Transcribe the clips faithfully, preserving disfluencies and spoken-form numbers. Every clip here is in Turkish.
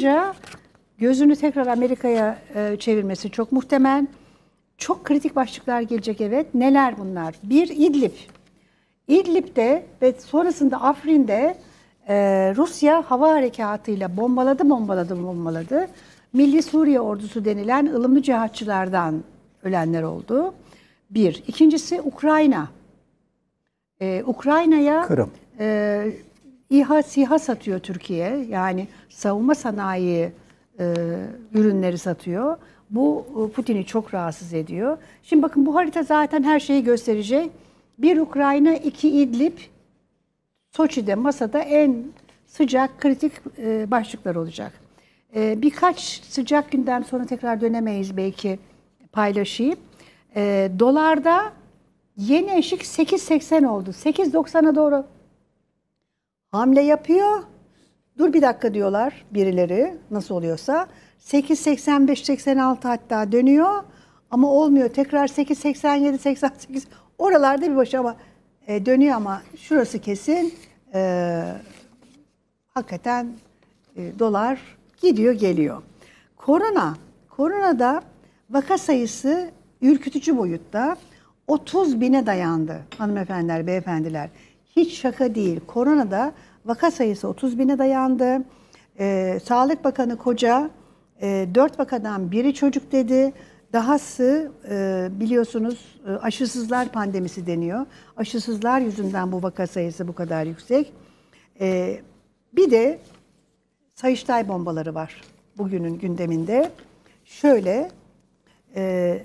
çıkınca gözünü tekrar Amerika'ya e, çevirmesi çok muhtemel. Çok kritik başlıklar gelecek, evet. Neler bunlar? Bir, İdlib. İdlib'de ve sonrasında Afrin'de e, Rusya hava harekatıyla bombaladı, bombaladı, bombaladı. Milli Suriye Ordusu denilen ılımlı cihatçılardan ölenler oldu. Bir. İkincisi Ukrayna. Ee, Ukrayna'ya e, İHA, SİHA satıyor Türkiye. Yani savunma sanayi e, ürünleri satıyor. Bu Putin'i çok rahatsız ediyor. Şimdi bakın, bu harita zaten her şeyi gösterecek. Bir Ukrayna, iki İdlib, Soçi'de masada en sıcak, kritik e, başlıklar olacak. E, birkaç sıcak günden sonra tekrar dönemeyiz belki, paylaşayım. E, dolarda yeni eşik sekiz seksen oldu. sekiz doksana doğru hamle yapıyor. Dur bir dakika diyorlar birileri, nasıl oluyorsa. sekiz seksen beş seksen altı hatta dönüyor ama olmuyor. Tekrar sekiz seksen yedi seksen sekiz oralarda bir başı ama e, dönüyor, ama şurası kesin. E, hakikaten e, dolar gidiyor geliyor. Korona, koronada vaka sayısı ürkütücü boyutta. otuz bine dayandı hanımefendiler, beyefendiler. Hiç şaka değil. Koronada vaka sayısı otuz bine dayandı. Ee, Sağlık Bakanı Koca e, dört vakadan biri çocuk dedi. Dahası e, biliyorsunuz e, aşısızlar pandemisi deniyor. Aşısızlar yüzünden bu vaka sayısı bu kadar yüksek. E, bir de Sayıştay bombaları var bugünün gündeminde. Şöyle e,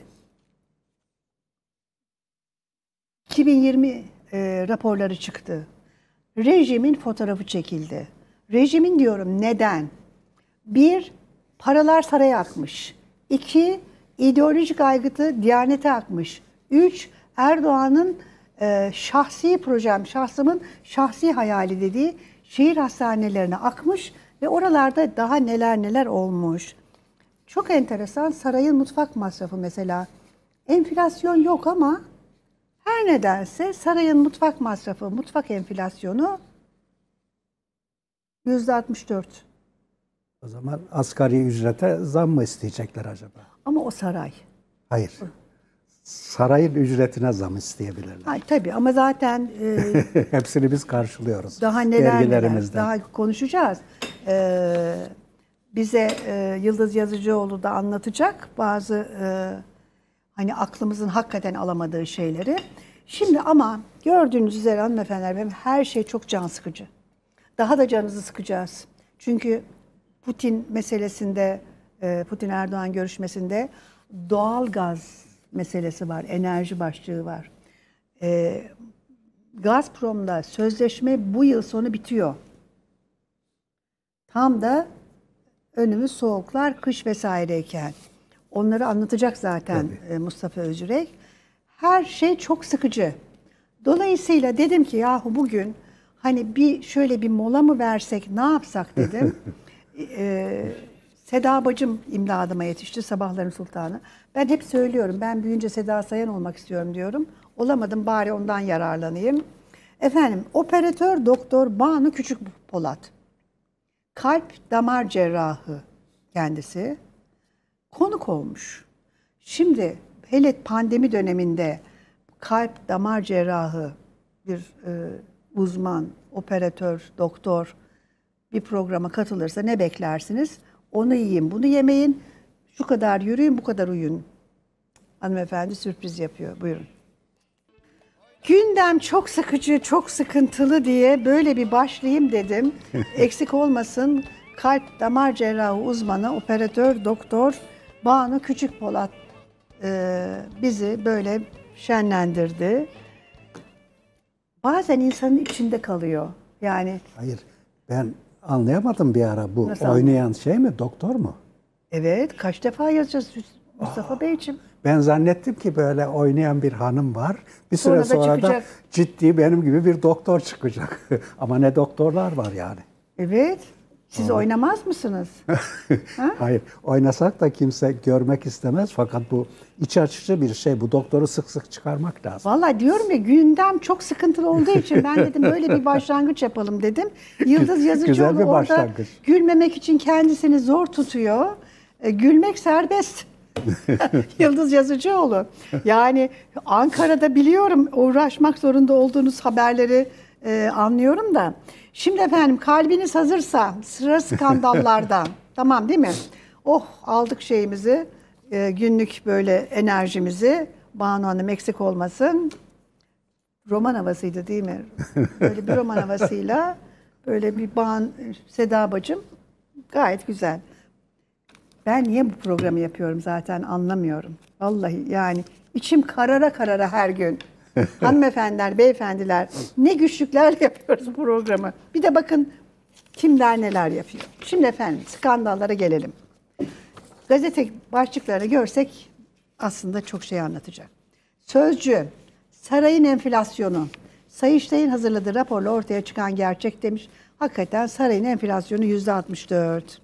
iki bin yirmi e, raporları çıktı. Rejimin fotoğrafı çekildi. Rejimin diyorum, neden? Bir, paralar saraya akmış. İki, ideolojik aygıtı Diyanet'e akmış. Üç, Erdoğan'ın e, şahsi projem, şahsımın şahsi hayali dediği şehir hastanelerine akmış ve oralarda daha neler neler olmuş. Çok enteresan, sarayın mutfak masrafı mesela. Enflasyon yok ama her nedense sarayın mutfak masrafı, mutfak enflasyonu yüzde altmış dört. O zaman asgari ücrete zam mı isteyecekler acaba? Ama o saray. Hayır. Sarayın ücretine zam isteyebilirler. Hayır, tabii ama zaten e, hepsini biz karşılıyoruz. Daha neler neler, daha konuşacağız. Ee, bize e, Yıldız Yazıcıoğlu da anlatacak bazı e, hani aklımızın hakikaten alamadığı şeyleri. Şimdi ama gördüğünüz üzere hanımefendiler, benim her şey çok can sıkıcı. Daha da canınızı sıkacağız. Çünkü Putin meselesinde, Putin Erdoğan görüşmesinde doğal gaz meselesi var, enerji başlığı var. E, Gazprom'da sözleşme bu yıl sonu bitiyor. Tam da önümüz soğuklar, kış vesaireyken. Onları anlatacak zaten Tabii. Mustafa Özürek. Her şey çok sıkıcı. Dolayısıyla dedim ki yahu bugün hani bir şöyle bir mola mı versek, ne yapsak dedim. ee, Seda bacım imdadıma yetişti, Sabahların Sultanı. Ben hep söylüyorum, ben büyüyünce Seda Sayan olmak istiyorum diyorum. Olamadım, bari ondan yararlanayım. Efendim, operatör doktor Banu Küçükpolat. Kalp damar cerrahı kendisi. Konuk olmuş. Şimdi hele pandemi döneminde kalp damar cerrahı bir e, uzman, operatör, doktor bir programa katılırsa ne beklersiniz? Onu yiyin, bunu yemeyin, şu kadar yürüyün, bu kadar uyuyun. Hanımefendi sürpriz yapıyor. Buyurun. Gündem çok sıkıcı, çok sıkıntılı diye böyle bir başlayayım dedim. Eksik olmasın, kalp damar cerrahı uzmanı, operatör, doktor Banu Küçükpolat e, bizi böyle şenlendirdi. Bazen insanın içinde kalıyor. Yani. Hayır, ben anlayamadım bir ara, bu Nasıl oynayan anlayayım? şey mi, doktor mu? Evet, kaç defa yazacağız Mustafa oh. Beyciğim. Ben zannettim ki böyle oynayan bir hanım var. Bir süre sonra, sonra da ciddi benim gibi bir doktor çıkacak. Ama ne doktorlar var yani. Evet. Siz oynamaz mısınız? Hayır, oynasak da kimse görmek istemez. Fakat bu iç açıcı bir şey. Bu doktoru sık sık çıkarmak lazım. Vallahi diyorum ya, gündem çok sıkıntılı olduğu için ben dedim böyle bir başlangıç yapalım dedim. Yıldız Yazıcıoğlu orada başlangıç. gülmemek için kendisini zor tutuyor. E, gülmek serbest. Yıldız Yazıcıoğlu. Yani Ankara'da biliyorum uğraşmak zorunda olduğunuz haberleri e, anlıyorum da. Şimdi efendim, kalbiniz hazırsa sıra skandallardan. Tamam değil mi? Oh, aldık şeyimizi, e, günlük böyle enerjimizi. Banu Hanım eksik olmasın. Roman havasıydı değil mi? Böyle bir roman havasıyla böyle bir ban Seda bacım, gayet güzel. Ben niye bu programı yapıyorum zaten anlamıyorum. Vallahi yani içim karara karara her gün. Hanımefendiler, beyefendiler, ne güçlüklerle yapıyoruz bu programı. Bir de bakın kimler neler yapıyor. Şimdi efendim skandallara gelelim. Gazete başlıklarını görsek aslında çok şey anlatacak. Sözcü, sarayın enflasyonu. Sayıştay'ın hazırladığı raporla ortaya çıkan gerçek demiş. Hakikaten sarayın enflasyonu yüzde altmış dört.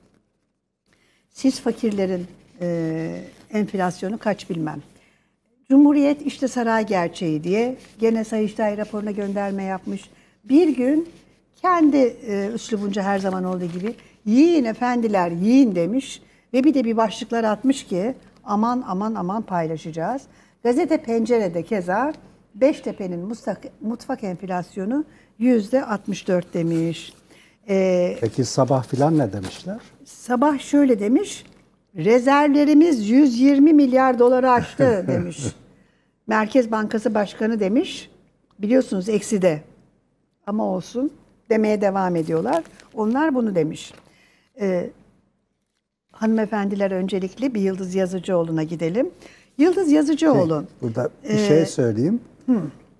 Siz fakirlerin e, enflasyonu kaç bilmem. Cumhuriyet işte saray gerçeği diye gene Sayıştay raporuna gönderme yapmış. Bir gün kendi e, üslubunca her zaman olduğu gibi yiyin efendiler yiyin demiş. Ve bir de bir başlıklar atmış ki aman aman aman paylaşacağız. Gazete Pencere'de keza Beştepe'nin mutfak, mutfak enflasyonu yüzde altmış dört demiş. Ee, Peki sabah filan ne demişler? Sabah şöyle demiş, rezervlerimiz yüz yirmi milyar doları aştı demiş. Merkez Bankası Başkanı demiş, biliyorsunuz ekside ama olsun demeye devam ediyorlar. Onlar bunu demiş. Ee, hanımefendiler öncelikle bir Yıldız Yazıcıoğlu'na gidelim. Yıldız Yazıcıoğlu. Şey, burada bir e, şey söyleyeyim. Hı.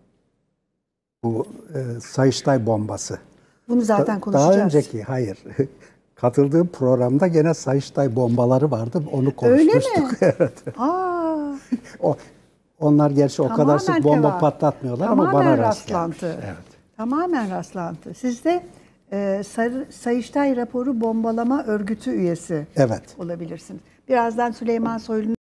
Bu e, Sayıştay bombası. Bunu zaten Da, konuşacağız. Daha önceki, hayır. Katıldığım programda gene Sayıştay bombaları vardı. Onu konuşmuştuk. Öyle mi? Evet. Aa, o, onlar gerçi o kadar sık bomba teva. patlatmıyorlar Tamamen ama bana rastlantı. rastlantı. Evet. Tamamen rastlantı. Siz de e, Sayıştay raporu bombalama örgütü üyesi Evet. olabilirsiniz. Birazdan Süleyman Soylu'nun